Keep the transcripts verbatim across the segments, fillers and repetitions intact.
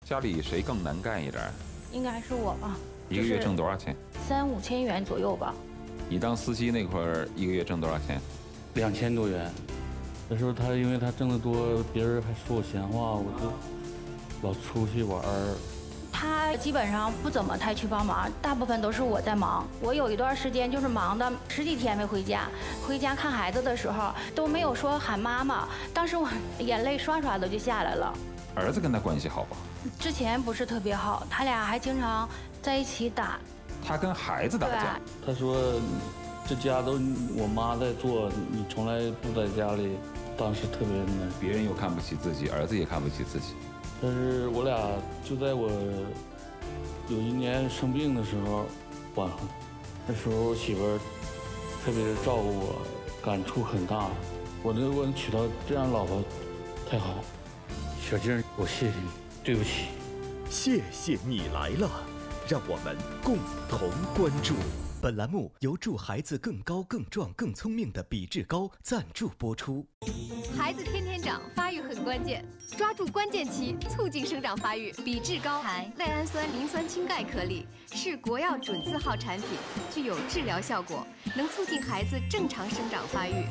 家里谁更能干一点？ 应该是我吧。 一个月挣多少钱？ 三五千元左右吧。 你当司机那会儿，一个月挣多少钱？ 两千多元。那时候他因为他挣得多，别人还说我闲话，我就老出去玩儿。 他基本上不怎么太去帮忙，大部分都是我在忙。我有一段时间就是忙的十几天没回家，回家看孩子的时候都没有说喊妈妈，当时我眼泪刷刷的就下来了。 儿子跟他关系好吧？ 之前不是特别好，他俩还经常在一起打。 他跟孩子打架？ 他说这家都我妈在做，你从来不在家里，当时特别难。 别人又看不起自己，儿子也看不起自己。 但是我俩就在我有一年生病的时候完了，那时候我媳妇儿特别照顾我，感触很大。我能我能娶到这样老婆太好。小静，我谢谢你，对不起。 谢谢你来了，让我们共同关注。本栏目由助孩子更高、更壮、更聪明的比智高赞助播出。 孩子天天长，发育很关键，抓住关键期，促进生长发育。比智高含赖氨酸磷酸氢钙颗粒，是国药准字号产品，具有治疗效果，能促进孩子正常生长发育。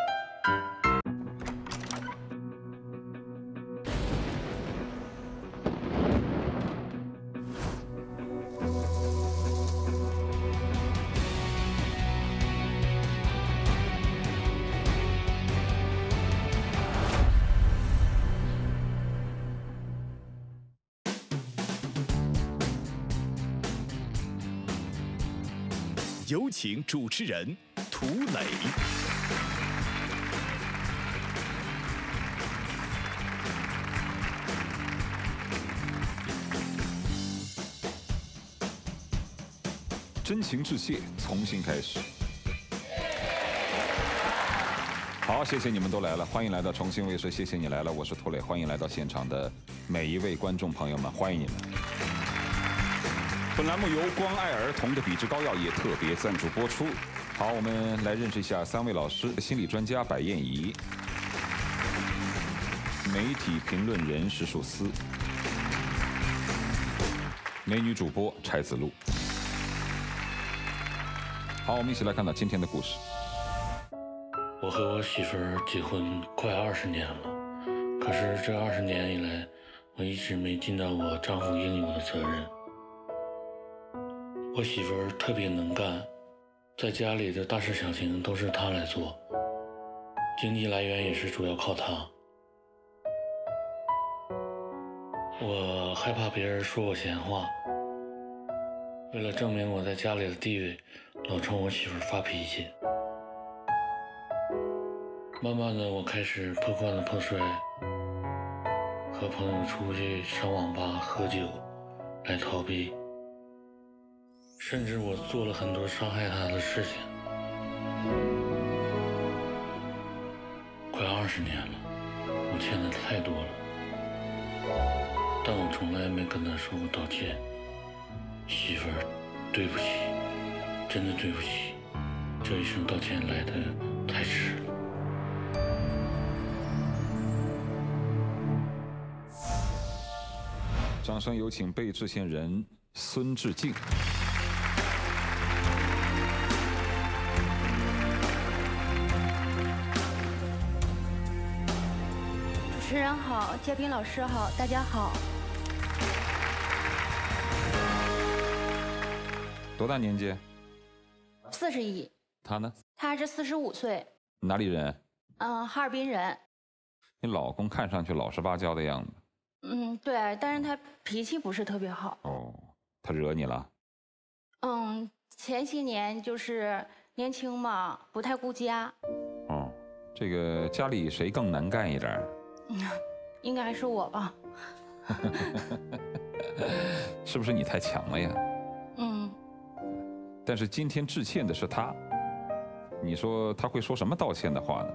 有请主持人涂磊。 真情致谢，重新开始。好，谢谢你们都来了，欢迎来到重庆卫视，谢谢你来了，我是涂磊，欢迎来到现场的每一位观众朋友们，欢迎你们。本栏目由关爱儿童的比智高药业特别赞助播出。好，我们来认识一下三位老师：心理专家白燕怡，媒体评论人石树思，美女主播柴子路。好，我们一起来看到今天的故事。 我和我媳妇儿结婚快二十年了，可是这二十年以来，我一直没尽到我丈夫应有的责任。我媳妇儿特别能干，在家里的大事小情都是她来做，经济来源也是主要靠她。我害怕别人说我闲话，为了证明我在家里的地位，老冲我媳妇儿发脾气。慢慢的，我开始破罐子破摔，和朋友出去上网吧喝酒来逃避。甚至我做了很多伤害他的事情。快二十年了，我欠的太多了，但我从来没跟他说过道歉。媳妇儿，对不起，真的对不起，这一声道歉来的太迟了。 掌声有请被制线人孙志敬。 主持人好，嘉宾老师好，大家好。 多大年纪？ 四十一。 他呢？ 他是四十五岁。 哪里人？ 嗯，哈尔滨人。 你老公看上去老实巴交的样子。 嗯，对，但是他脾气不是特别好。 哦，他惹你了？ 嗯，前些年就是年轻嘛，不太顾家。 哦，这个家里谁更能干一点？ 嗯，应该是我吧。 是不是你太强了呀？ 嗯。 但是今天致歉的是他，你说他会说什么道歉的话呢？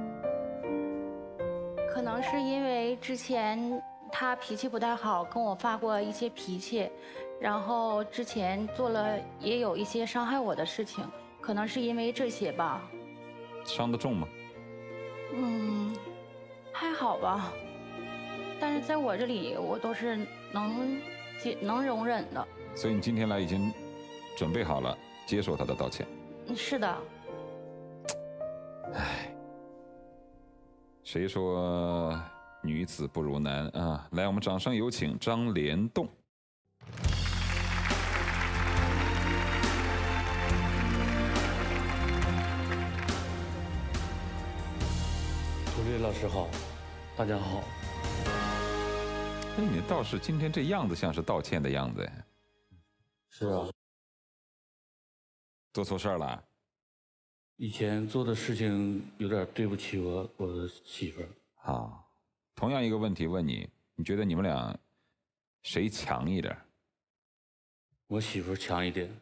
可能是因为之前他脾气不太好，跟我发过一些脾气，然后之前做了也有一些伤害我的事情，可能是因为这些吧。 伤得重吗？ 嗯，还好吧。 但是在我这里，我都是能接能容忍的。 所以你今天来已经准备好了接受他的道歉。 是的。 唉，谁说女子不如男啊？来，我们掌声有请张连栋。 涂磊老师好，大家好。 哎，你倒是今天这样子像是道歉的样子。 是啊。 做错事儿了？ 以前做的事情有点对不起我我的媳妇儿。 好，同样一个问题问你，你觉得你们俩谁强一点？ 我媳妇儿强一点。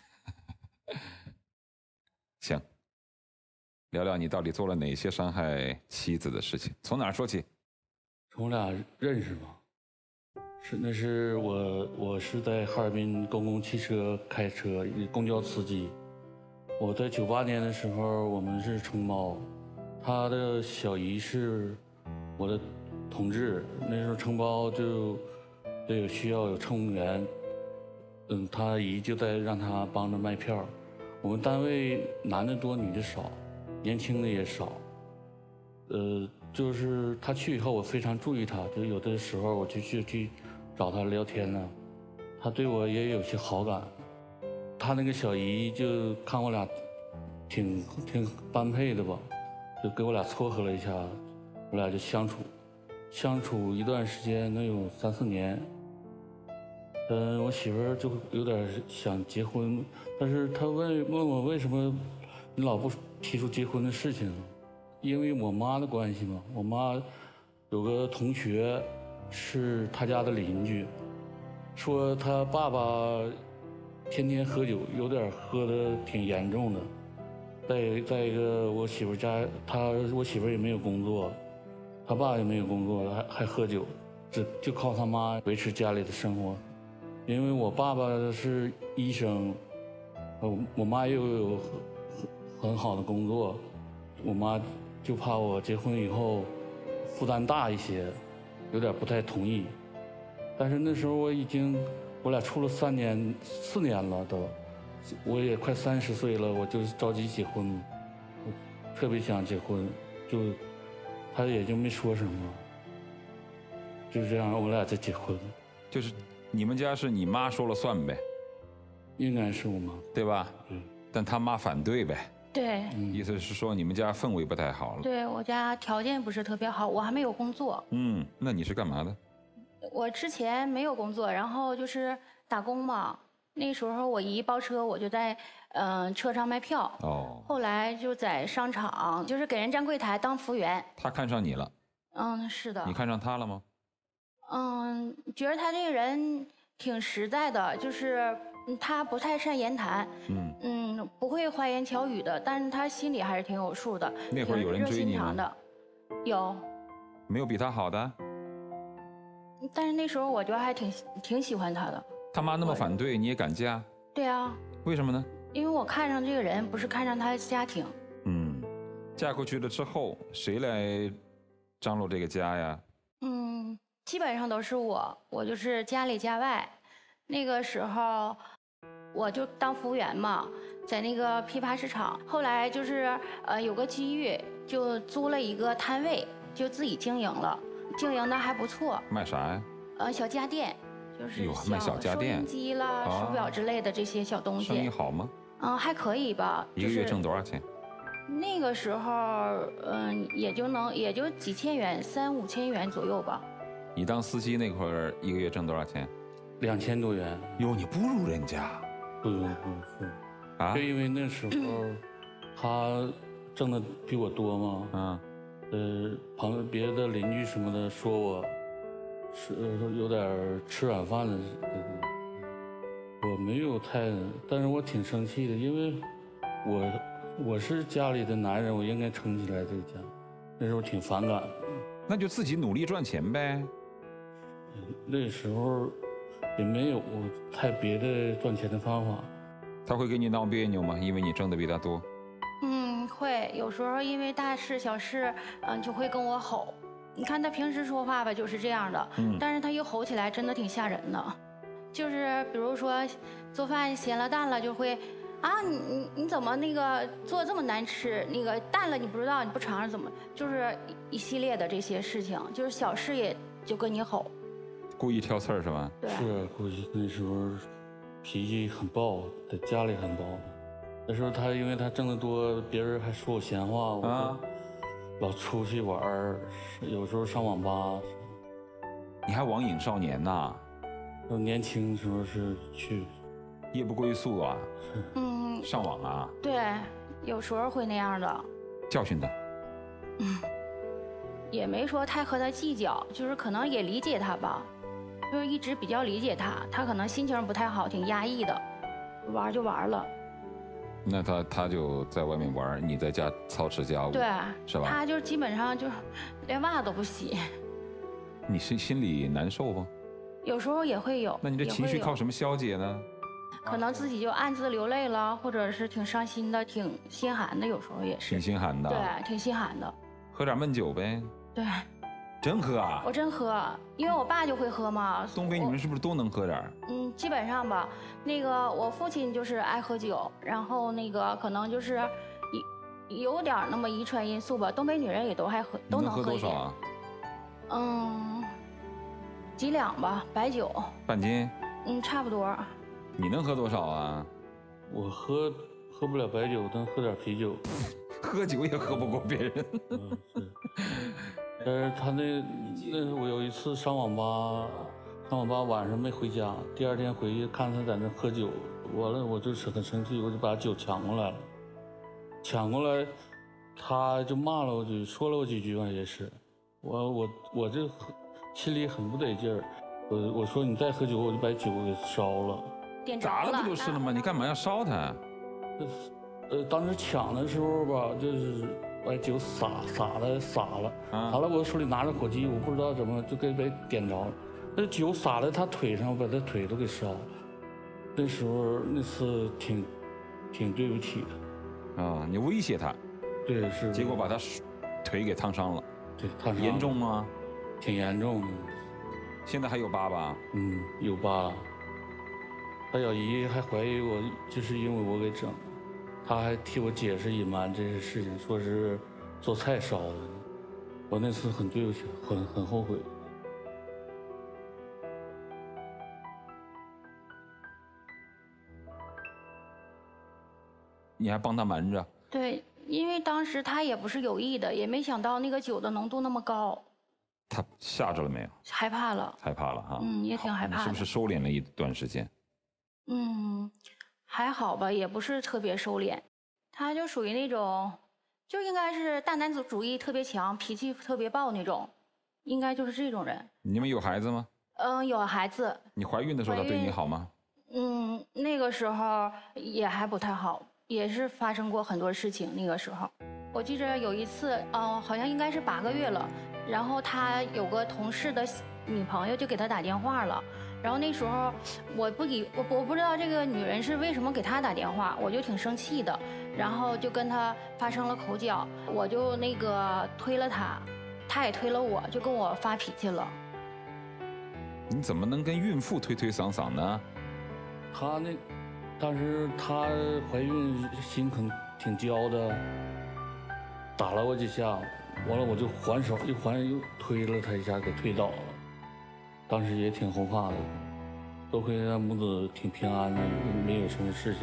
行，聊聊你到底做了哪些伤害妻子的事情？从哪儿说起？ 从我俩认识吗？是，那是我我是在哈尔滨公共汽车开车，公交司机。我在九八年的时候，我们是承包，他的小姨是我的同志。那时候承包就得有需要有乘务员，嗯，他姨就在让他帮着卖票。我们单位男的多，女的少，年轻的也少。呃，就是他去以后，我非常注意他，就有的时候我就去去找他聊天呢，他对我也有些好感。他那个小姨就看我俩挺挺般配的吧，就给我俩撮合了一下，我俩就相处，相处一段时间能有三四年。嗯，我媳妇儿就有点想结婚，但是她问问我为什么你老不提出结婚的事情，因为我妈的关系嘛。我妈有个同学是她家的邻居，说她爸爸天天喝酒，有点喝的挺严重的。再再一个，我媳妇家，她我媳妇也没有工作，她爸也没有工作，还还喝酒，只就靠她妈维持家里的生活。因为我爸爸是医生，我我妈又有很很好的工作，我妈就怕我结婚以后负担大一些，有点不太同意。但是那时候我已经。我俩处了三年、四年了都，我也快三十岁了，我就着急结婚，我特别想结婚，就他也就没说什么，就这样我俩就结婚了。 就是你们家是你妈说了算呗？ 应该是我妈， 对吧？ 对。 但他妈反对呗？ 对。 嗯、 意思是说你们家氛围不太好了？ 对，我家条件不是特别好，我还没有工作。 嗯，那你是干嘛的？ 我之前没有工作，然后就是打工嘛。那时候我姨包车，我就在嗯、呃、车上卖票。 哦。 后来就在商场，就是给人站柜台当服务员。 他看上你了？ 嗯，是的。 你看上他了吗？ 嗯，觉得他这个人挺实在的，就是他不太善言谈。嗯。嗯，不会花言巧语的，但是他心里还是挺有数的。 那会儿有人追你吗？ 的，有。 没有比他好的？ 但是那时候我觉得还挺挺喜欢他的。 他妈那么反对，你也敢嫁？ 对啊。 为什么呢？ 因为我看上这个人，不是看上他的家庭。 嗯，嫁过去了之后，谁来张罗这个家呀？ 嗯，基本上都是我，我就是家里家外。那个时候，我就当服务员嘛，在那个批发市场。后来就是呃有个机遇，就租了一个摊位，就自己经营了。经营的还不错。 卖啥呀？ 呃，小家电，就是小收音机啦、啊、手表之类的这些小东西。 生意好吗？ 嗯，还可以吧。 一个月挣多少钱？ 那个时候，嗯，也就能也就几千元，三五千元左右吧。 你当司机那会儿，一个月挣多少钱？ 两千多元。 哟，你不如人家。 不不不是啊，就因为那时候他挣的比我多嘛。嗯。呃，旁边别的邻居什么的说我是有点吃软饭的，我没有太，但是我挺生气的，因为我我是家里的男人，我应该撑起来这个家，那时候挺反感的。 那就自己努力赚钱呗。 那时候也没有太别的赚钱的方法。 他会跟你闹别扭吗？因为你挣的比他多。 嗯，会有时候因为大事小事，嗯，就会跟我吼。 你看他平时说话吧，就是这样的，嗯，但是他一吼起来真的挺吓人的，就是比如说做饭咸了淡了，就会啊你你你怎么那个做这么难吃，那个淡了你不知道，你不尝尝怎么，就是一系列的这些事情，就是小事也就跟你吼， 故意挑刺儿是吧？ 对， 是估计那时候脾气很暴，在家里很暴。那时候他因为他挣得多，别人还说我闲话，我啊， 老出去玩儿，有时候上网吧。 你还网瘾少年呐？ 年轻时候是去， 夜不归宿啊， 嗯， 上网啊， 对，有时候会那样的， 教训他。 嗯，也没说太和他计较，就是可能也理解他吧，就是一直比较理解他，他可能心情不太好，挺压抑的，玩就玩了。 那他他就在外面玩，你在家操持家务， 对， 是吧？ 他就基本上就连袜都不洗。 你是心里难受不？ 有时候也会有。 那你这情绪靠什么消解呢？ 可能自己就暗自流泪了，或者是挺伤心的，挺心寒的，有时候也是。 挺心寒的。 对，挺心寒的。 喝点闷酒呗。 对。 真喝啊？ 我真喝，因为我爸就会喝嘛。 东北女人是不是都能喝点？ 嗯，基本上吧。那个我父亲就是爱喝酒，然后那个可能就是有有点那么遗传因素吧。东北女人也都爱喝，都能喝一点。 喝多少啊？ 嗯，几两吧，白酒。 半斤？ 嗯，差不多。 你能喝多少啊？ 我喝喝不了白酒，但喝点啤酒。 喝酒也喝不过别人。 嗯，是。但是他那那我有一次上网吧，上网吧晚上没回家，第二天回去看他在那喝酒，完了我就是很生气，我就把酒抢过来了，抢过来，他就骂了我几句，说了我几句吧，也是，我我我这心里很不得劲儿，我我说你再喝酒我就把酒给烧了， 点砸了不就是了吗？你干嘛要烧它？ 呃，当时抢的时候吧，就是把酒洒洒了洒了， 啊、 洒了我手里拿着火机，我不知道怎么就给被点着了，那酒洒在他腿上，把他腿都给烧了。那时候那次挺挺对不起的。啊，你威胁他？ 对，是。 结果把他腿给烫伤了。 对，烫伤。 严重吗？ 挺严重的。 现在还有疤吧？ 嗯，有疤。他小姨还怀疑我就是因为我给整。他还替我解释隐瞒这些事情，说是做菜烧的。我那次很对不起，很很后悔。 你还帮他瞒着？ 对，因为当时他也不是有意的，也没想到那个酒的浓度那么高。 他吓着了没有？ 害怕了。 害怕了哈。 嗯，也挺害怕的。 是不是收敛了一段时间？ 嗯。还好吧，也不是特别收敛，他就属于那种，就应该是大男子主义特别强，脾气特别暴那种，应该就是这种人。 你们有孩子吗？ 嗯，有孩子。 你怀孕的时候他对你好吗？ 嗯，那个时候也还不太好，也是发生过很多事情。那个时候，我记着有一次，嗯，好像应该是八个月了，然后他有个同事的女朋友就给他打电话了。然后那时候我不以我我不知道这个女人是为什么给他打电话，我就挺生气的，然后就跟他发生了口角，我就那个推了他，他也推了我，就跟我发脾气了。 你怎么能跟孕妇推推搡搡呢？ 他那当时她怀孕心可能挺焦的，打了我几下，完了我就还手一还又推了他一下，给推倒了。当时也挺后怕的，多亏他母子挺平安的，没有什么事情。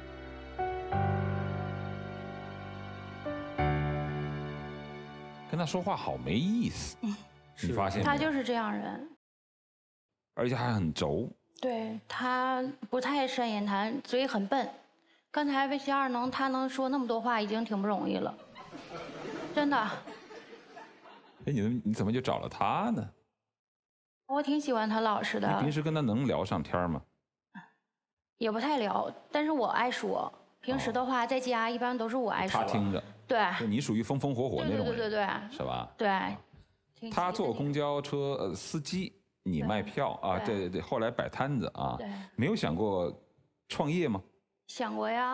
跟他说话好没意思，嗯、你发现没？ 他就是这样人， 而且还很轴。 对，他不太善言谈，嘴很笨。刚才魏七二能他能说那么多话，已经挺不容易了，真的。 哎，你你怎么就找了他呢？ 我挺喜欢他老实的。 你平时跟他能聊上天吗？ 也不太聊，但是我爱说。平时的话，在家一般都是我爱说。 他听着。 对。 你属于风风火火那种人。 对对对对。 是吧？ 对。 他坐公交车呃司机，你卖票啊？对对对。后来摆摊子啊。 对。 没有想过创业吗？ 想过呀，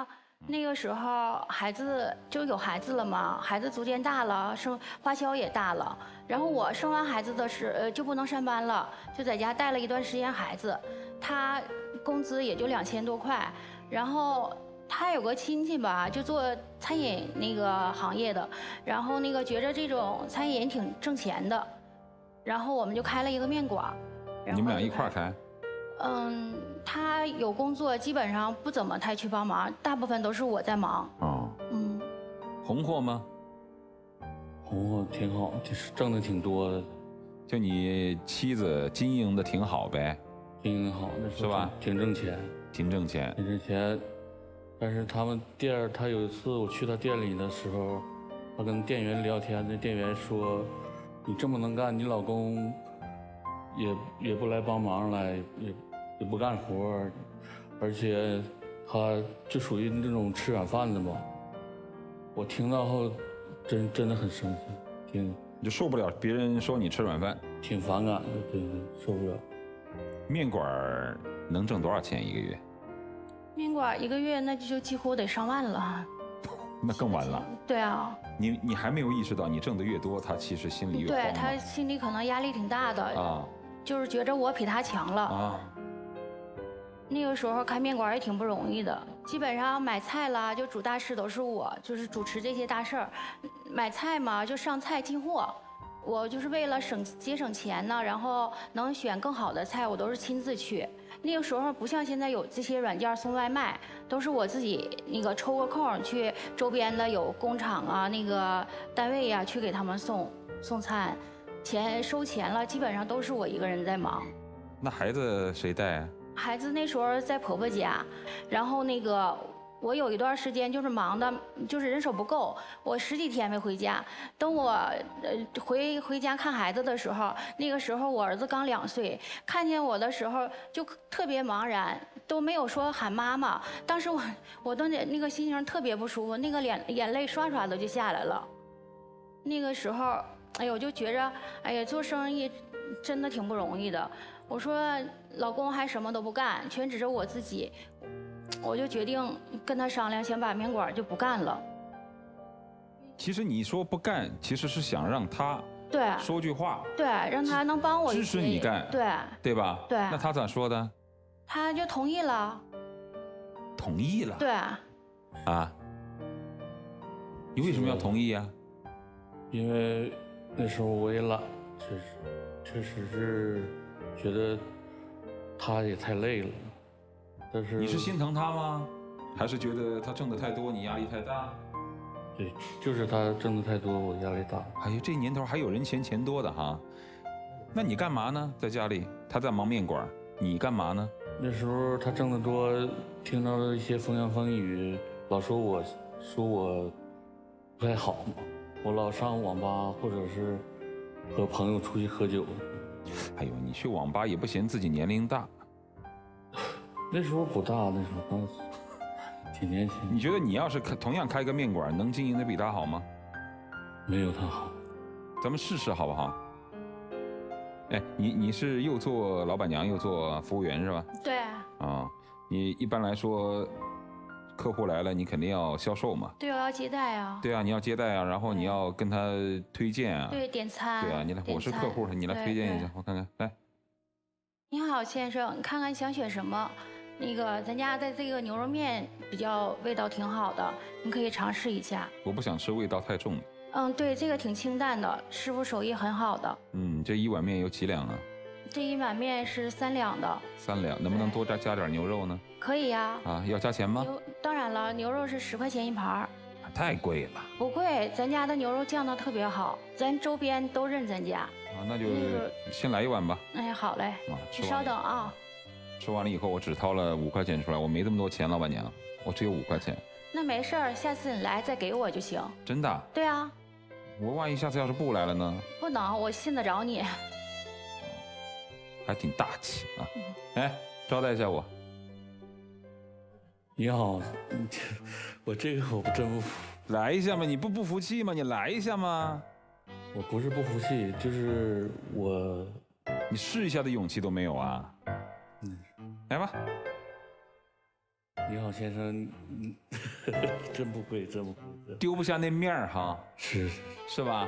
那个时候孩子就有孩子了嘛，孩子逐渐大了，生花销也大了。然后我生完孩子的时呃就不能上班了，就在家带了一段时间孩子。他工资也就两千多块，然后他有个亲戚吧，就做餐饮那个行业的，然后那个觉着这种餐饮挺挣钱的，然后我们就开了一个面馆。 你们俩一块儿开？ 嗯，他有工作，基本上不怎么太去帮忙，大部分都是我在忙。 哦， 嗯， 红火吗？ 红火挺好，就是挣的挺多的。 就你妻子经营的挺好呗？ 经营好，那是吧？ 挺挣钱， 挺挣钱， 挺挣钱。但是他们店，他有一次我去他店里的时候，他跟店员聊天，那店员说：“你这么能干，你老公也也不来帮忙来，也也不干活，而且他就属于那种吃软饭的嘛。”我听到后，真真的很生气，挺你就受不了别人说你吃软饭， 挺反感的，对对，受不了。 面馆能挣多少钱一个月？ 面馆一个月那就几乎得上万了。 那更完了。 对啊。 你你还没有意识到，你挣得越多，他其实心里越慌。 对他心里可能压力挺大的啊，就是觉着我比他强了啊。那个时候开面馆也挺不容易的，基本上买菜啦，就主大事都是我，就是主持这些大事儿。买菜嘛，就上菜进货。我就是为了省节省钱呢，然后能选更好的菜，我都是亲自去。那个时候不像现在有这些软件送外卖，都是我自己那个抽个空去周边的有工厂啊、那个单位呀、啊、去给他们送送餐，钱收钱了，基本上都是我一个人在忙。 那孩子谁带啊？ 孩子那时候在婆婆家，然后那个。我有一段时间就是忙的，就是人手不够，我十几天没回家。等我呃回回家看孩子的时候，那个时候我儿子刚两岁，看见我的时候就特别茫然，都没有说喊妈妈。当时我我的那个心情特别不舒服，那个脸眼泪刷刷的就下来了。那个时候，哎呦，我就觉着，哎呀，做生意真的挺不容易的。我说老公还什么都不干，全指着我自己。我就决定跟他商量，先把面馆就不干了。 其实你说不干，其实是想让他对说句话， 对，让他能帮我支持你干， 对对吧？ 对。 那他咋说的？ 他就同意了。 同意了？ 对。 啊？你为什么要同意啊？ 因为那时候我也懒，确实，确实是觉得他也太累了。但是你是心疼他吗？还是觉得他挣的太多，你压力太大？ 对，就是他挣的太多，我压力大。 哎呀，这年头还有人嫌钱多的哈。那你干嘛呢？在家里，他在忙面馆，你干嘛呢？ 那时候他挣得多，听到了一些风言风语，老说我说我不太好嘛。我老上网吧，或者是和朋友出去喝酒。 哎呦，你去网吧也不嫌自己年龄大。 那时候不大，那时候刚挺年轻。 你觉得你要是开同样开个面馆，能经营的比他好吗？ 没有他好。 咱们试试好不好？哎，你你是又做老板娘又做服务员是吧？ 对。 啊，你一般来说，客户来了，你肯定要销售嘛。 对，我要接待啊。 对啊，你要接待啊，然后你要跟他推荐啊。 对，点餐。 对啊，你来，我是客户，你来推荐一下，我看看，来。 你好，先生，看看想选什么？那个，咱家的这个牛肉面比较味道挺好的，你可以尝试一下。 我不想吃味道太重的。 嗯，对，这个挺清淡的，师傅手艺很好的。 嗯，这一碗面有几两啊？ 这一碗面是三两的。 三两，能不能多加加点牛肉呢？ 可以呀。 啊，要加钱吗？ 牛，当然了，牛肉是十块钱一盘。 太贵了。 不贵，咱家的牛肉酱的特别好，咱周边都认咱家。 啊，那就先来一碗吧。 哎，好嘞。 啊， 你稍等啊。 吃完了以后，我只掏了五块钱出来，我没这么多钱，老板娘，我只有五块钱。 那没事儿，下次你来再给我就行。 真的？ 对啊。 我万一下次要是不来了呢？ 不能，我信得着你。 还挺大气啊！哎，招待一下我。 你好，我这个我真不服。 来一下嘛，你不不服气吗？你来一下嘛。 我不是不服气，就是我， 你试一下的勇气都没有啊。嗯，来吧。 你好，先生，嗯，真不会，真不会， 丢不下那面儿哈， 是是吧？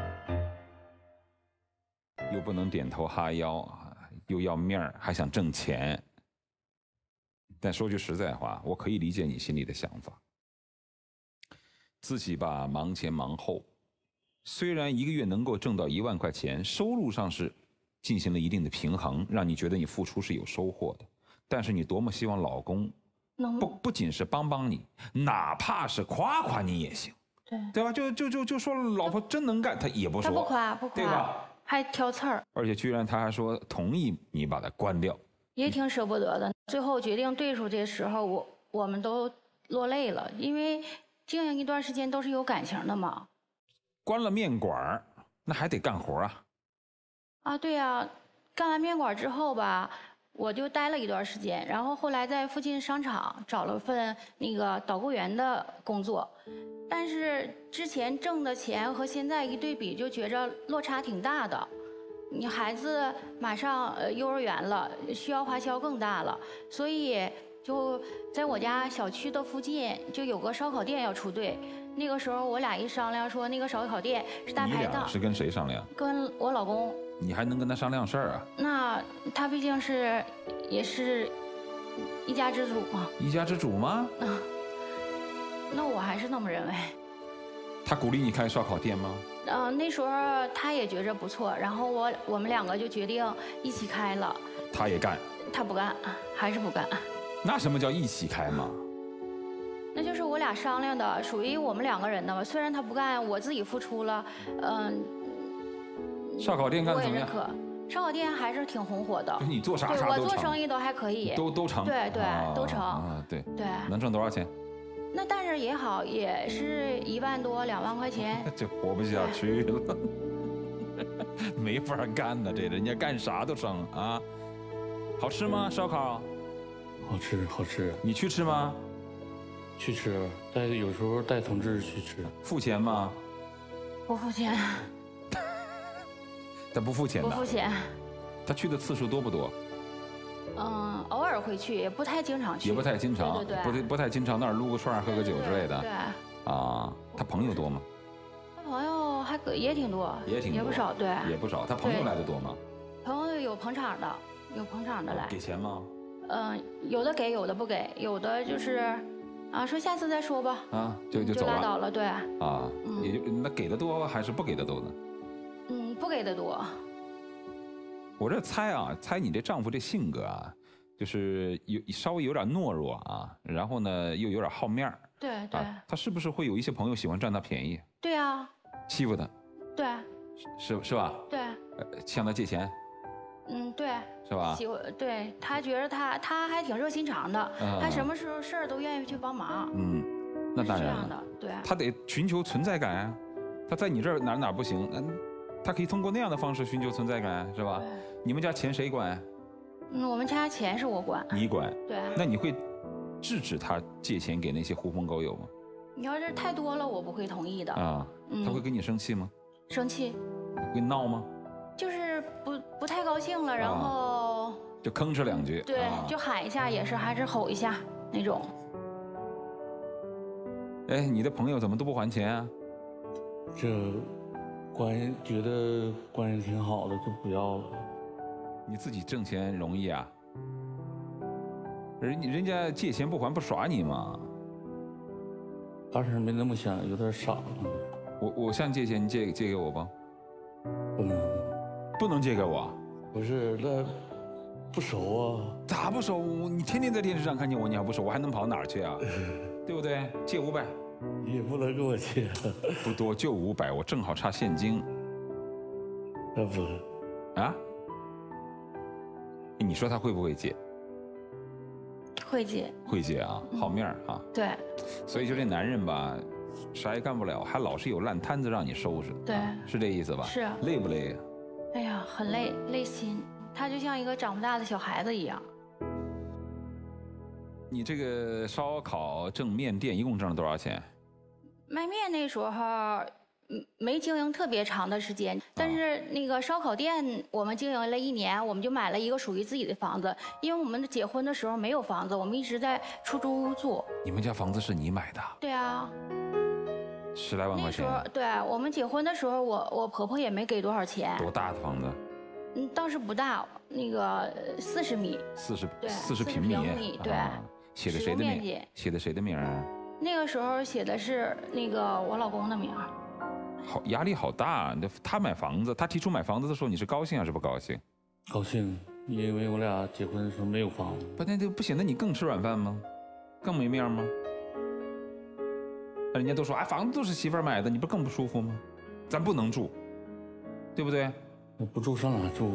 又不能点头哈腰，又要面儿，还想挣钱。但说句实在话，我可以理解你心里的想法。自己吧，忙前忙后，虽然一个月能够挣到一万块钱，收入上是进行了一定的平衡，让你觉得你付出是有收获的。但是你多么希望老公不不仅是帮帮你，哪怕是夸夸你也行， 对对吧？就就就就说老婆真能干，他也不说， 他不夸不夸， 对吧？ 还挑刺儿， 而且居然他还说同意你把它关掉， 也挺舍不得的。最后决定退出的时候，我我们都落泪了，因为经营一段时间都是有感情的嘛。 关了面馆那还得干活啊。 啊，对呀，干完面馆之后吧，我就待了一段时间，然后后来在附近商场找了份那个导购员的工作，但是之前挣的钱和现在一对比，就觉着落差挺大的。你孩子马上呃幼儿园了，需要花销更大了，所以就在我家小区的附近就有个烧烤店要出队。那个时候我俩一商量说，那个烧烤店是大排档。 你俩是跟谁商量？ 跟我老公。 你还能跟他商量事儿啊？ 那他毕竟是也是一家之主嘛。 一家之主吗？ 啊，那我还是那么认为。 他鼓励你开烧烤店吗？ 呃，那时候他也觉着不错，然后我我们两个就决定一起开了。 他也干？ 他不干，还是不干。 那什么叫一起开嘛？ 那就是我俩商量的，属于我们两个人的嘛。虽然他不干，我自己付出了，嗯。 烧烤店干怎么样？ 我也认可，烧烤店还是挺红火的。 就是你做啥啥都成。对，我做生意都还可以。 都都成。 对对，都成。 啊，对对。 能挣多少钱？ 那但是也好，也是一万多两万块钱。 这活不下去了，没法干呢。这人家干啥都成啊。好吃吗？烧烤？ 好吃，好吃。 你去吃吗？ 去吃，带有时候带同志去吃。 付钱吗？ 不付钱。 他不付钱的。 不付钱。 他去的次数多不多？ 嗯，偶尔会去，也不太经常去。 也不太经常， 对对对， 不太不太经常那儿撸个串喝个酒之类的。 对。 啊，他朋友多吗？ 他朋友还可也挺多， 也挺多， 也不少，对。 也不少。他朋友来的多吗？ 朋友有捧场的，有捧场的来。 给钱吗？ 嗯，有的给，有的不给，有的就是，啊，说下次再说吧。 啊，就就走了。 就拉倒了，对。 啊，也就那给的多还是不给的多呢？ 嗯，不给的多。 我这猜啊，猜你这丈夫这性格啊，就是有稍微有点懦弱啊，然后呢又有点好面儿。 对对、 啊。他是不是会有一些朋友喜欢占他便宜？ 对啊。 欺负他。 对。 是是吧？ 对。 呃，向他借钱。 嗯，对。 是吧？ 喜欢，对他觉得他他还挺热心肠的，嗯、他什么时候事儿都愿意去帮忙。 嗯，那当然了。 是这样的，对。 他得寻求存在感啊，他在你这儿哪哪不行，嗯。他可以通过那样的方式寻求存在感，是吧？你们家钱谁管？ 嗯，我们家钱是我管。 你管？ 对。 那你会制止他借钱给那些狐朋狗友吗？ 你要是太多了，我不会同意的。 啊，嗯、他会跟你生气吗？ 生气。 会闹吗？ 就是不不太高兴了，然后、啊、 就吭哧两句。 对，啊、就喊一下，也是还是吼一下那种。 哎，你的朋友怎么都不还钱啊？ 这。关系觉得关系挺好的，就不要了。 你自己挣钱容易啊？人人家借钱不还不耍你吗？ 当时没那么想，有点傻了。 我我向你借钱，你借借给我吧？ 不能， 不能借给我。 不是，那不熟啊。 咋不熟？你天天在电视上看见我，你还不熟，我还能跑哪儿去啊？对不对？借五百。 你也不能跟我借， 不多，就五百，我正好差现金。 那不啊？你说他会不会借？ 会借。 会借啊，好面儿啊。 对。 所以就这男人吧，啥也干不了，还老是有烂摊子让你收拾。 对、 啊，是这意思吧？ 是。 累不累呀？ 哎呀，很累，累心。他就像一个长不大的小孩子一样。 你这个烧烤挣面店一共挣了多少钱？ 卖面那时候嗯，没经营特别长的时间，但是那个烧烤店我们经营了一年，我们就买了一个属于自己的房子。因为我们结婚的时候没有房子，我们一直在出租屋住。 你们家房子是你买的？ 对啊， 十来万块钱。 那时候，对我们结婚的时候，我我婆婆也没给多少钱。 多大的房子？ 嗯，倒是不大，那个四十米。 四十对， 四十平米。 平米对。 啊、写的谁的名？写的谁的名啊？ 那个时候写的是那个我老公的名。 好，压力好大。他买房子，他提出买房子的时候，你是高兴还是不高兴？ 高兴，因为我俩结婚的时候没有房子。 不，那就不行，那你更吃软饭吗？更没面吗？人家都说啊，房子都是媳妇儿买的，你不更不舒服吗？咱不能住，对不对？ 不住上哪住？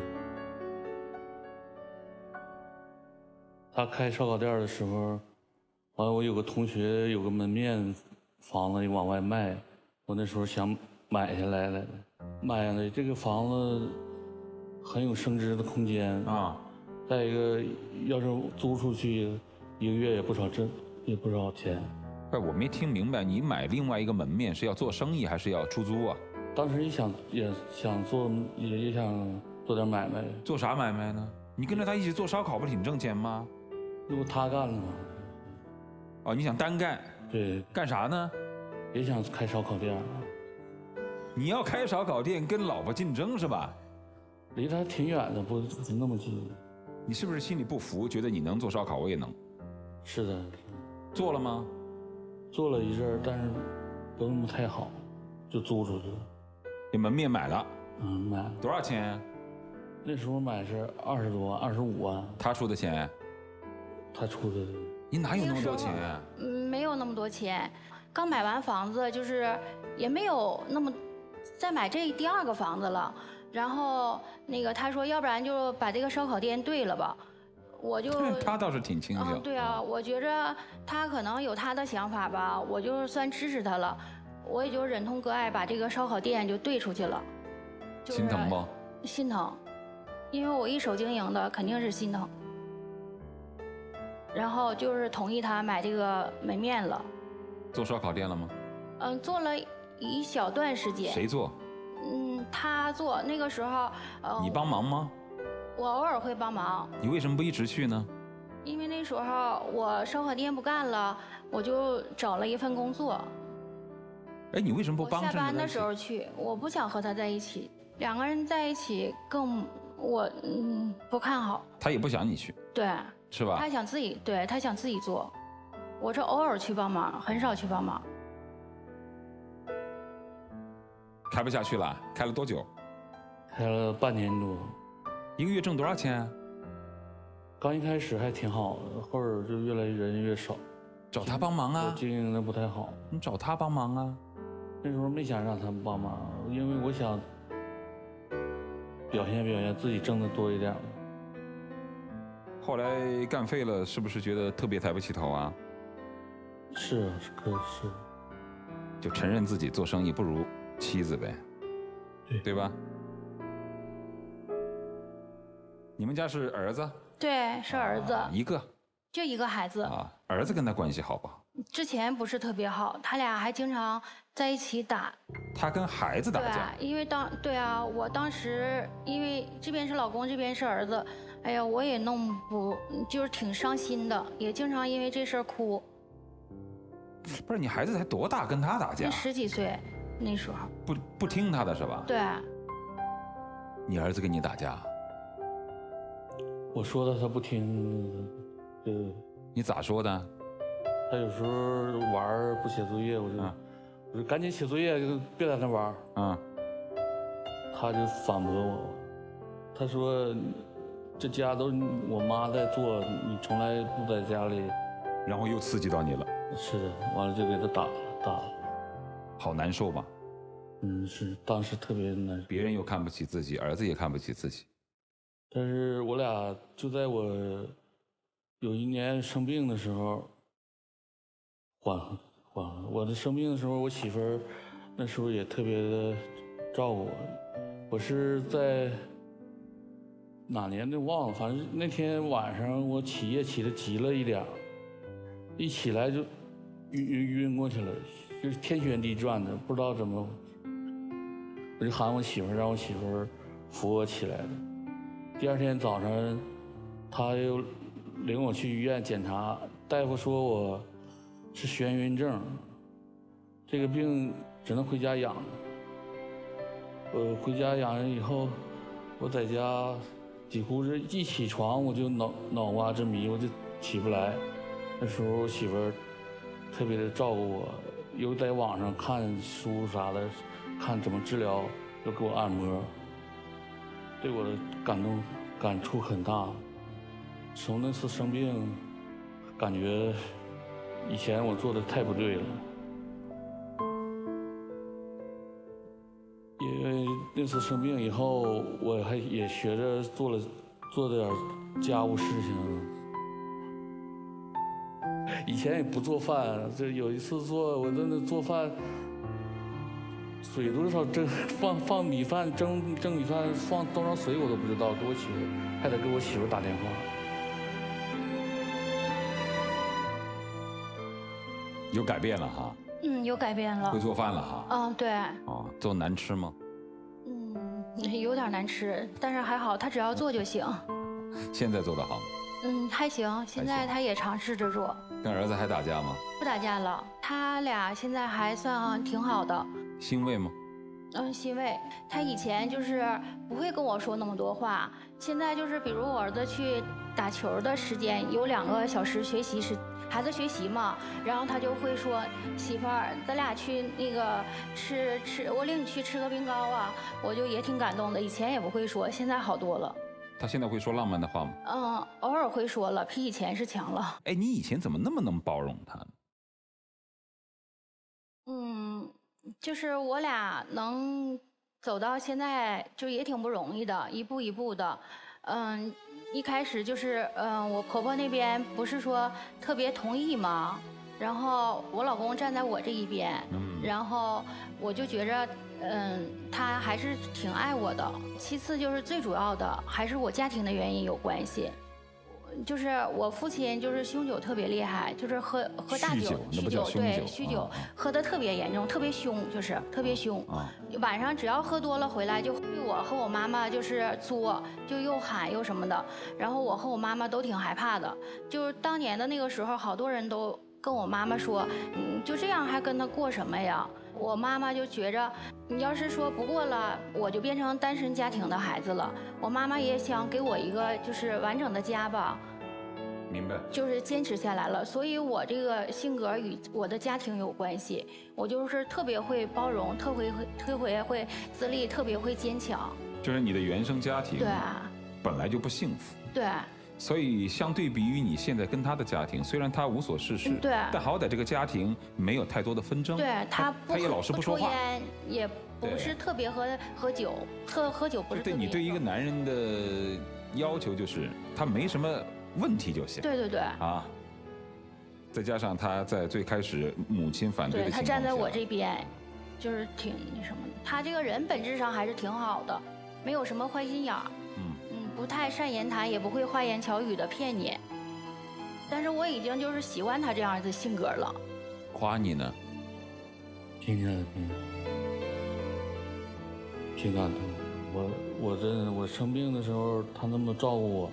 他开烧烤店的时候，完了我有个同学有个门面房子往外卖。我那时候想买下来了，买下来这个房子很有升值的空间啊。再一个，要是租出去，一个月也不少挣，也不少钱。 哎，我没听明白，你买另外一个门面是要做生意还是要出租啊？ 当时也想也想做，也也想做点买卖。 做啥买卖呢？你跟着他一起做烧烤，不挺挣钱吗？ 那不他干了吗？ 哦，你想单干？ 对。 干啥呢？ 也想开烧烤店。 你要开烧烤店跟老婆竞争是吧？ 离他挺远的，不不那么近。 你是不是心里不服，觉得你能做烧烤，我也能？ 是的。 做了吗？ 做了一阵儿，但是不那么太好，就租出去了。 你门面买了？ 嗯，买了。 多少钱？ 那时候买是二十多万，二十五万。 他出的钱？ 他出的。 你哪有那么多钱？ 嗯，没有那么多钱。刚买完房子，就是也没有那么再买这第二个房子了。然后那个他说，要不然就把这个烧烤店对了吧。我就他倒是挺清醒。 嗯，对啊，我觉着他可能有他的想法吧，我就算支持他了，我也就忍痛割爱，把这个烧烤店就对出去了。就是、 心疼不？ 心疼，因为我一手经营的，肯定是心疼。然后就是同意他买这个门面了。 做烧烤店了吗？ 嗯，做了一小段时间。 谁做？ 嗯，他做。那个时候，呃， 你帮忙吗？ 我偶尔会帮忙。 你为什么不一直去呢？ 因为那时候我烧烤店不干了，我就找了一份工作。 哎，你为什么不帮着？ 下班的时候去，我不想和他在一起，两个人在一起更我嗯不看好。 他也不想你去。 对。 是吧？ 他想自己，对他想自己做。我这偶尔去帮忙，很少去帮忙。 开不下去了，开了多久？ 开了半年多。 一个月挣多少钱？ 刚一开始还挺好的，后边就越来人越少。 找他帮忙啊！ 我经营的不太好。 你找他帮忙啊！ 那时候没想让他们帮忙，因为我想表现表现自己挣的多一点。 后来干废了，是不是觉得特别抬不起头啊？ 是啊，是是。 就承认自己做生意不如妻子呗， 对对吧？你们家是儿子？ 对，是儿子， 啊、一个， 就一个孩子啊。儿子跟他关系好不好？ 之前不是特别好，他俩还经常在一起打。 他跟孩子打架？ 对，因为当对啊，我当时因为这边是老公，这边是儿子。哎呀，我也弄不，就是挺伤心的，也经常因为这事儿哭。 不是你孩子才多大，跟他打架？ 十几岁，那时候。 不不听他的是吧？ 对。 你儿子跟你打架？ 我说的他不听，呃， 你咋说的？ 他有时候玩不写作业，我就、嗯、我说赶紧写作业，别在那玩。 嗯。 他就反驳我，他说。这家都是我妈在做，你从来不在家里， 然后又刺激到你了。 是的，完了就给他打了，打了， 好难受吧？ 嗯，是，当时特别难受。 别人又看不起自己，儿子也看不起自己。 但是我俩就在我有一年生病的时候，缓了，缓了。我的生病的时候，我媳妇儿那时候也特别的照顾我。我是在。哪年的忘了，反正那天晚上我起夜起的急了一点，一起来就晕晕晕过去了，就是天旋地转的，不知道怎么我就喊我媳妇儿，让我媳妇儿扶我起来的。第二天早上，他又领我去医院检查，大夫说我是眩晕症，这个病只能回家养。我回家养了以后，我在家几乎是一起床我就脑脑瓜子迷，我就起不来。那时候我媳妇儿特别的照顾我，又在网上看书啥的，看怎么治疗，又给我按摩，对我的感动感触很大。从那次生病，感觉以前我做的太不对了，因为那次生病以后，我还也学着做了做点家务事情。以前也不做饭，这有一次做，我在那做饭，水多少蒸放放米饭蒸蒸米饭放多少水我都不知道，给我媳妇还得给我媳妇打电话。 有改变了哈。 嗯，有改变了。 会做饭了哈。 嗯，对。 哦，做难吃吗？ 嗯，有点难吃，但是还好，他只要做就行。 现在做得好吗？ 嗯，还行。现在他也尝试着做。 跟儿子还打架吗？ 不打架了，他俩现在还算挺好的。 欣慰吗？ 嗯，欣慰。他以前就是不会跟我说那么多话，现在就是比如我儿子去打球的时间有两个小时学习时，孩子学习嘛，然后他就会说：“媳妇儿，咱俩去那个吃吃，我领你去吃个冰糕啊。”我就也挺感动的。以前也不会说，现在好多了。 他现在会说浪漫的话吗？ 嗯，偶尔会说了，比以前是强了。 哎，你以前怎么那么能包容他呢？ 嗯，就是我俩能走到现在，就也挺不容易的，一步一步的。嗯，一开始就是，嗯，我婆婆那边不是说特别同意吗？然后我老公站在我这一边，嗯，然后我就觉着，嗯，他还是挺爱我的。其次就是最主要的，还是我家庭的原因有关系。就是我父亲就是酗酒特别厉害，就是喝喝大酒，酗酒对酗酒喝得特别严重，特别凶，就是特别凶。晚上只要喝多了回来就对我和我妈妈就是作，就又喊又什么的。然后我和我妈妈都挺害怕的。就是当年的那个时候，好多人都跟我妈妈说，嗯，就这样还跟他过什么呀？我妈妈就觉着，你要是说不过了，我就变成单身家庭的孩子了。我妈妈也想给我一个就是完整的家吧。 明白。 就是坚持下来了，所以我这个性格与我的家庭有关系。我就是特别会包容，特别会特别会自立，特别会坚强。 就是你的原生家庭对本来就不幸福。 对。 所以，相对比于你现在跟他的家庭，虽然他无所事事， 对， 但好歹这个家庭没有太多的纷争。 对他， 他也老是不说话， 也不是特别喝喝酒，喝喝酒不是特别。 对你对一个男人的要求就是他没什么问题就行。 对对对。啊， 再加上他在最开始母亲反对的情况下， 他站在我这边，就是挺那什么的。他这个人本质上还是挺好的，没有什么坏心眼儿。嗯。不太善言谈，也不会花言巧语的骗你，但是我已经就是喜欢他这样的性格了。 夸你呢？ 挺感动，挺感动。我我这我生病的时候，他那么照顾我，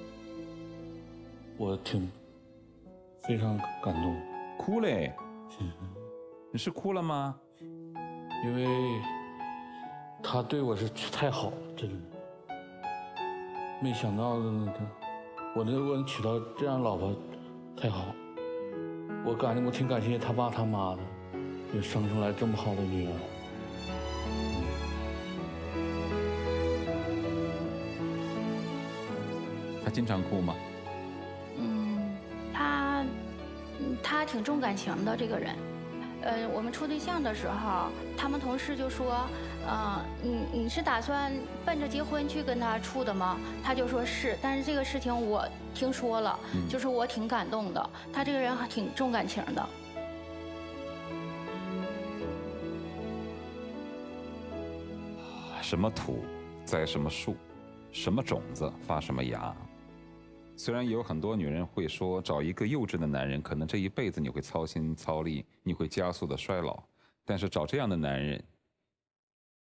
我挺非常感动。 哭嘞？你是哭了吗？ 因为他对我是太好了，真的。没想到的那个，我那我能娶到这样老婆，太好。我感觉我挺感谢他爸他妈的，也生出来这么好的女儿。 他经常哭吗？ 嗯，他，他挺重感情的这个人。呃，我们处对象的时候，他们同事就说，呃，你你是打算奔着结婚去跟他处的吗？他就说是，但是这个事情我听说了，嗯、就是我挺感动的。他这个人还挺重感情的。 什么土栽什么树，什么种子发什么芽。虽然有很多女人会说，找一个幼稚的男人，可能这一辈子你会操心操力，你会加速的衰老。但是找这样的男人，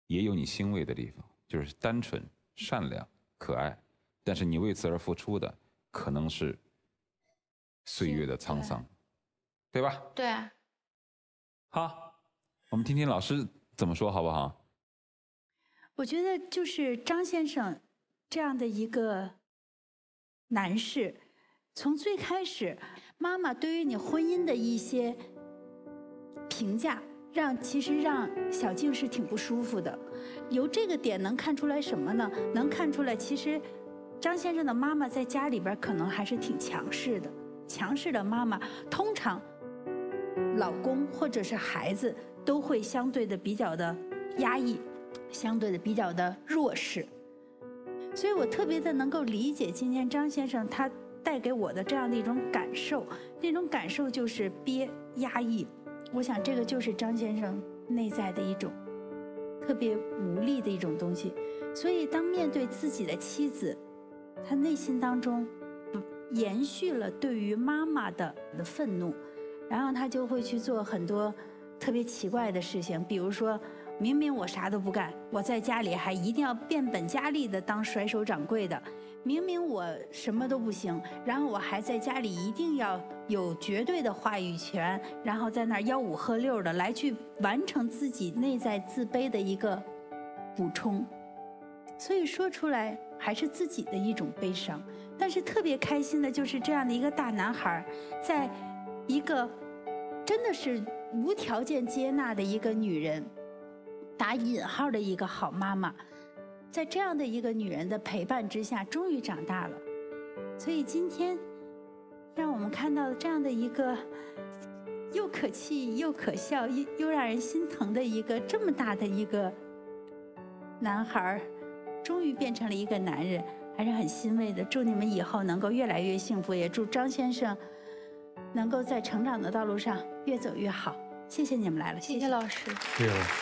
也有你欣慰的地方，就是单纯、善良、可爱，但是你为此而付出的可能是岁月的沧桑，对吧？ 对。 好，我们听听老师怎么说，好不好？ 我觉得就是张先生这样的一个男士，从最开始，妈妈对于你婚姻的一些评价，让其实让小静是挺不舒服的。由这个点能看出来什么呢？能看出来，其实张先生的妈妈在家里边可能还是挺强势的。强势的妈妈，通常老公或者是孩子都会相对的比较的压抑，相对的比较的弱势。所以我特别的能够理解今天张先生他带给我的这样的一种感受，那种感受就是憋压抑。我想这个就是张先生内在的一种特别无力的一种东西。所以当面对自己的妻子，他内心当中延续了对于妈妈的的愤怒，然后他就会去做很多特别奇怪的事情，比如说明明我啥都不干，我在家里还一定要变本加厉的当甩手掌柜的，明明我什么都不行，然后我还在家里一定要有绝对的话语权，然后在那儿吆五喝六的来去完成自己内在自卑的一个补充。所以说出来还是自己的一种悲伤。但是特别开心的就是这样的一个大男孩，在一个真的是无条件接纳的一个女人，打引号的一个好妈妈，在这样的一个女人的陪伴之下，终于长大了。所以今天让我们看到这样的一个又可气又可笑又又让人心疼的一个这么大的一个男孩，终于变成了一个男人，还是很欣慰的。祝你们以后能够越来越幸福，也祝张先生能够在成长的道路上越走越好。谢谢你们来了， 谢谢老师。 谢谢老师。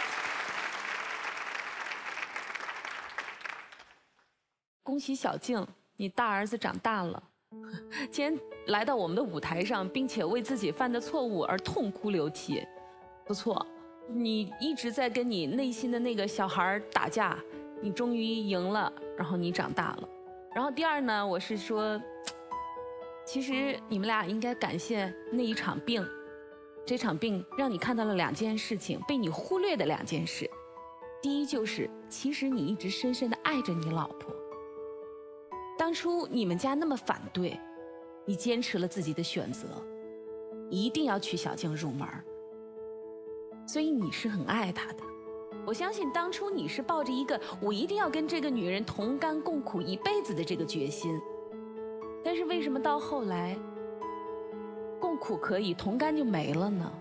恭喜小静，你大儿子长大了，今天来到我们的舞台上，并且为自己犯的错误而痛哭流涕，不错。你一直在跟你内心的那个小孩打架，你终于赢了，然后你长大了。然后第二呢，我是说，其实你们俩应该感谢那一场病，这场病让你看到了两件事情，被你忽略的两件事。第一就是，其实你一直深深的爱着你老婆。当初你们家那么反对，你坚持了自己的选择，一定要娶小静入门，所以你是很爱她的。我相信当初你是抱着一个我一定要跟这个女人同甘共苦一辈子的这个决心，但是为什么到后来共苦可以，同甘就没了呢？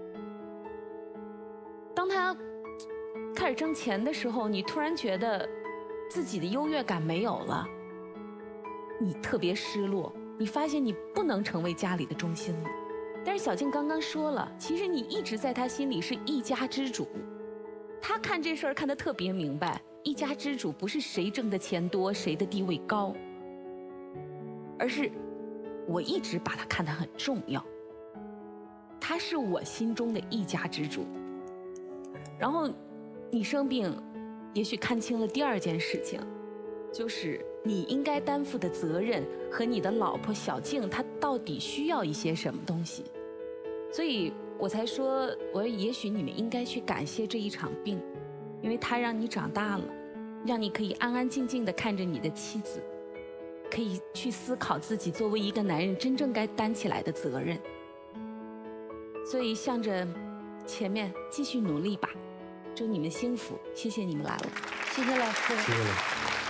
当她开始挣钱的时候，你突然觉得自己的优越感没有了，你特别失落，你发现你不能成为家里的中心了。但是小静刚刚说了，其实你一直在她心里是一家之主，她看这事儿看得特别明白，一家之主不是谁挣的钱多，谁的地位高，而是我一直把她看得很重要，她是我心中的一家之主。然后你生病，也许看清了第二件事情，就是你应该担负的责任和你的老婆小静她到底需要一些什么东西。所以我才说，我也许你们应该去感谢这一场病，因为它让你长大了，让你可以安安静静地看着你的妻子，可以去思考自己作为一个男人真正该担起来的责任。所以向着前面继续努力吧，祝你们幸福。谢谢你们来了。 谢谢老师。 谢谢老师。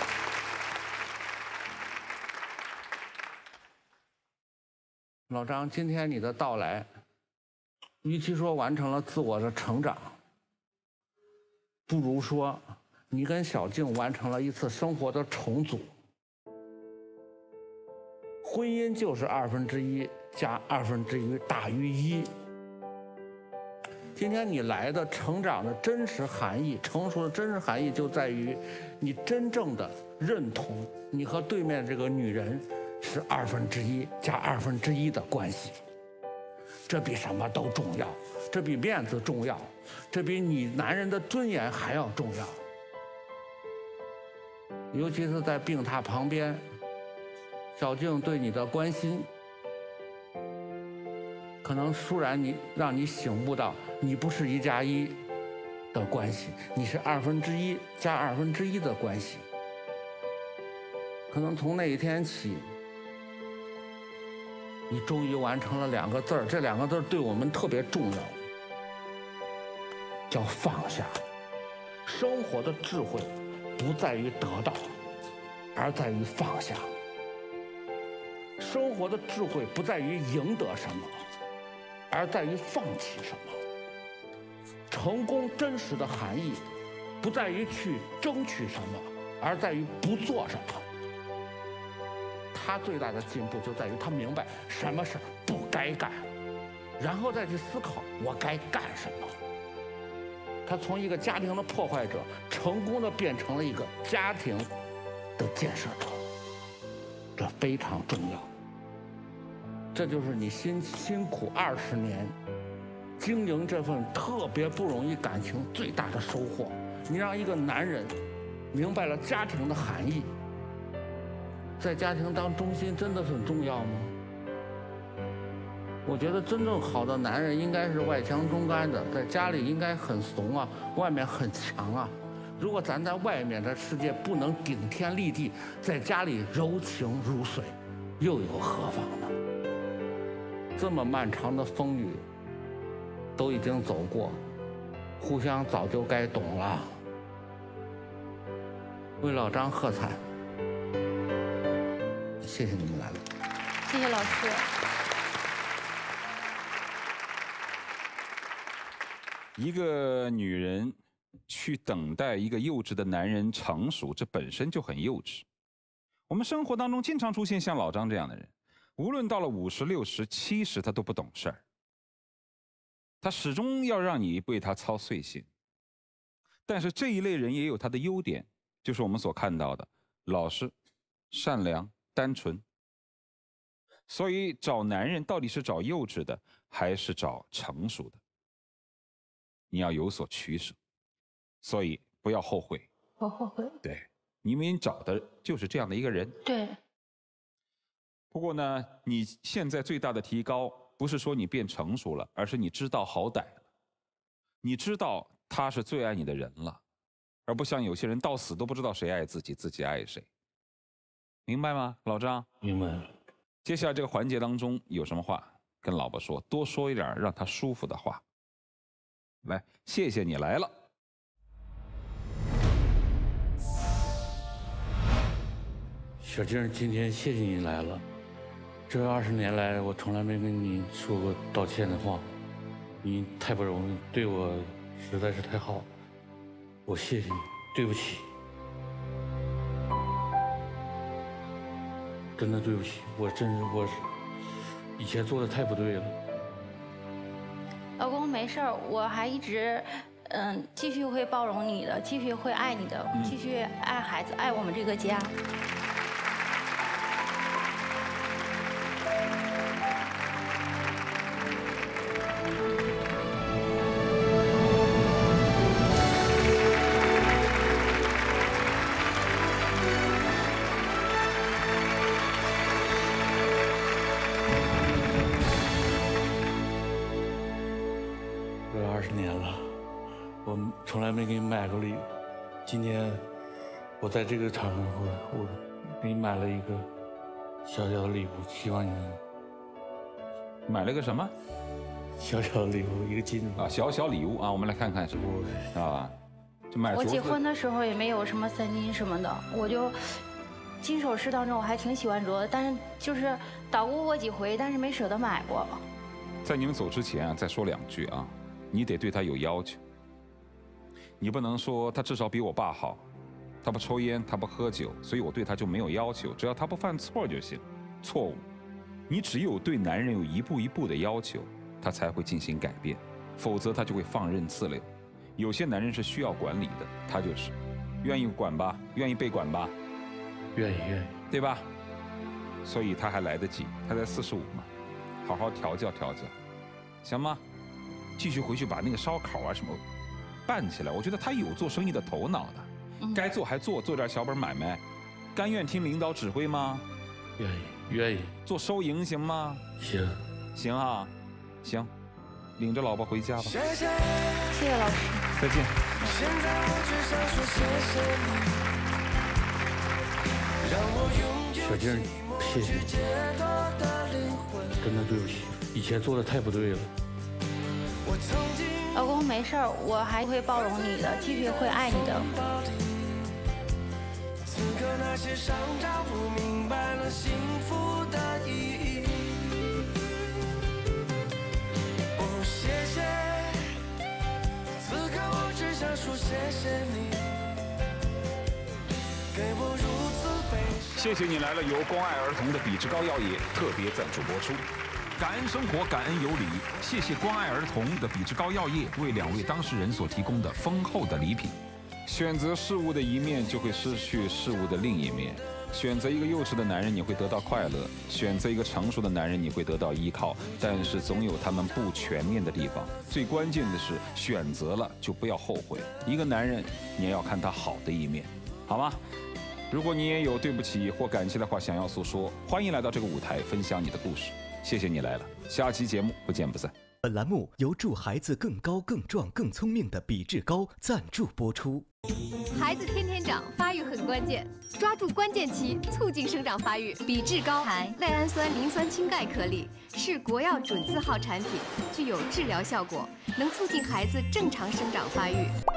老张，今天你的到来，与其说完成了自我的成长，不如说你跟小静完成了一次生活的重组。婚姻就是二分之一加二分之一大于一。今天你来的成长的真实含义，成熟的真实含义就在于你真正的认同你和对面这个女人是二分之一加二分之一的关系。 这比什么都重要，这比面子重要，这比你男人的尊严还要重要。尤其是在病榻旁边，小静对你的关心，可能倏然你让你醒悟到，你不是一加一的关系，你是二分之一加二分之一的关系。可能从那一天起，你终于完成了两个字儿，这两个字儿对我们特别重要，叫放下。生活的智慧不在于得到，而在于放下。生活的智慧不在于赢得什么，而在于放弃什么。成功真实的含义，不在于去争取什么，而在于不做什么。他最大的进步就在于他明白什么事不该干，然后再去思考我该干什么。他从一个家庭的破坏者，成功的变成了一个家庭的建设者，这非常重要。这就是你辛辛苦二十年经营这份特别不容易感情最大的收获。你让一个男人明白了家庭的含义，在家庭当中心真的很重要吗？我觉得真正好的男人应该是外强中干的，在家里应该很怂啊，外面很强啊。如果咱在外面的世界不能顶天立地，在家里柔情如水，又有何妨呢？这么漫长的风雨都已经走过，互相早就该懂了。为老张喝彩，谢谢你们来了。 谢谢老师。 一个女人去等待一个幼稚的男人成熟，这本身就很幼稚。我们生活当中经常出现像老张这样的人，无论到了五十、六十、七十，他都不懂事儿。他始终要让你为他操碎心。但是这一类人也有他的优点，就是我们所看到的老实、善良、单纯。所以找男人到底是找幼稚的，还是找成熟的？你要有所取舍，所以不要后悔。 我后悔。 对，因为你找的就是这样的一个人。 对。 不过呢，你现在最大的提高，不是说你变成熟了，而是你知道好歹了。你知道他是最爱你的人了，而不像有些人到死都不知道谁爱自己，自己爱谁。明白吗，老张？ 明白了。 接下来这个环节当中有什么话跟老婆说，多说一点让她舒服的话。来，谢谢你来了。 小静，今天谢谢你来了。这二十年来，我从来没跟你说过道歉的话，你太不容易，对我实在是太好，我谢谢你，对不起，真的对不起，我真是我以前做的太不对了。 老公没事儿，我还一直，嗯，继续会包容你的，继续会爱你的，继续爱孩子，爱我们这个家。 从来没给你买过礼物，今天我在这个场合，我我给你买了一个小小的礼物，希望你买了个什么？ 小小的礼物，一个金啊，小小礼物啊，我们来看看是不是啊？就买。 我结婚的时候也没有什么三金什么的，我就金首饰当中我还挺喜欢镯的，但是就是捣鼓过几回，但是没舍得买过。 在你们走之前啊，再说两句啊，你得对他有要求。你不能说他至少比我爸好，他不抽烟，他不喝酒，所以我对他就没有要求，只要他不犯错就行。错误，你只有对男人有一步一步的要求，他才会进行改变，否则他就会放任自流。有些男人是需要管理的，他就是愿意管吧，愿意被管吧， 愿意愿意， 对吧？所以他还来得及，他才四十五嘛，好好调教调教， 行吗？继续回去把那个烧烤啊什么办起来。我觉得他有做生意的头脑的，嗯、该做还做，做点小本买卖。甘愿听领导指挥吗？ 愿意，愿意。 做收银行吗？ 行， 行啊，行，领着老婆回家吧。谢谢老师， 再见。 小静，谢谢你，真的对不起，以前做的太不对了。 老公，没事儿，我还会包容你的，继续会爱你的。此刻那些伤让我明白了幸福的意义。哦，谢谢，此刻我只想说谢谢你，给我如此悲伤。谢谢你来了，由关爱儿童的比志高药业特别赞助播出。感恩生活，感恩有礼，谢谢关爱儿童的比志高药业为两位当事人所提供的丰厚的礼品。选择事物的一面，就会失去事物的另一面。选择一个幼稚的男人，你会得到快乐；选择一个成熟的男人，你会得到依靠。但是总有他们不全面的地方。最关键的是，选择了就不要后悔。一个男人，你也要看他好的一面，好吗？如果你也有对不起或感激的话想要诉说，欢迎来到这个舞台分享你的故事。谢谢你来了，下期节目不见不散。 本栏目由助孩子更高、更壮、更聪明的比志高赞助播出。 孩子天天长，发育很关键，抓住关键期，促进生长发育。比志高含赖氨酸磷酸氢钙颗粒，是国药准字号产品，具有治疗效果，能促进孩子正常生长发育。